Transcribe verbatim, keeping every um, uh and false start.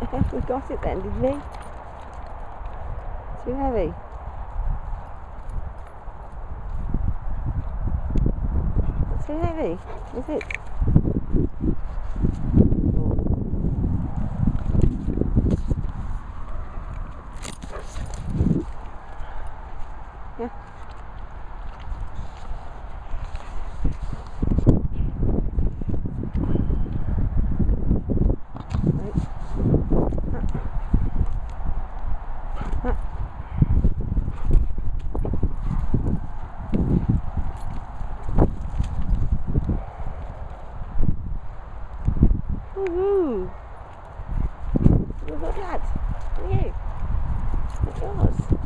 We got it then, didn't we? Too heavy. Not too heavy, is it? Yeah. Woohoo! You're a good lad. Are you? That's yours.